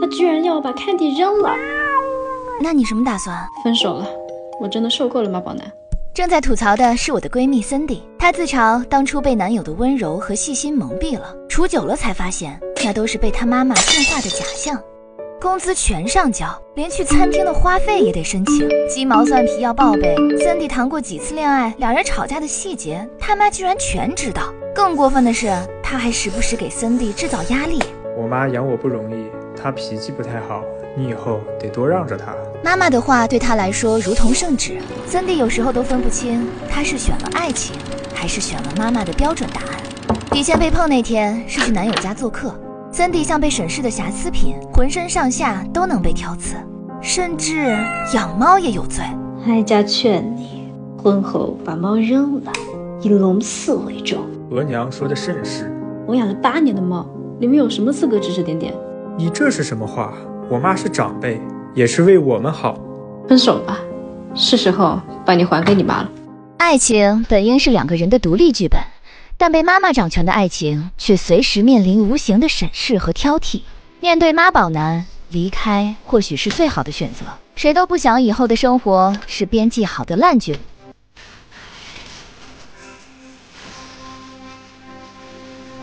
居然要把凯蒂扔了。 那你什么打算？ 分手了，我真的受够了妈宝男。 正在吐槽的是我的闺蜜 Cindy， 她自嘲当初被男友的温柔和细心蒙蔽了，处久了才发现那都是被她妈妈驯化的假象。工资全上交，连去餐厅的花费也得申请，鸡毛蒜皮要报备。Cindy 谈过几次恋爱，两人吵架的细节，他妈居然全知道。更过分的是，她还时不时给 Cindy 制造压力。 我妈养我不容易，她脾气不太好，你以后得多让着她。 妈妈的话对她来说如同圣旨，Cindy 有时候都分不清她是选了爱情，还是选了妈妈的标准答案。底线被碰那天是去男友家做客。Cindy 像被审视的瑕疵品，浑身上下都能被挑刺，甚至养猫也有罪。 哀家劝你，婚后把猫扔了，以龙嗣为重。 额娘说的甚是。 我养了8年的猫，你们有什么资格指指点点？ 你这是什么话？我妈是长辈，也是为我们好。 分手吧，是时候把你还给你妈了。 爱情本应是2个人的独立剧本，但被妈妈掌权的爱情却随时面临无形的审视和挑剔。面对妈宝男，离开或许是最好的选择。谁都不想以后的生活是编辑好的烂剧。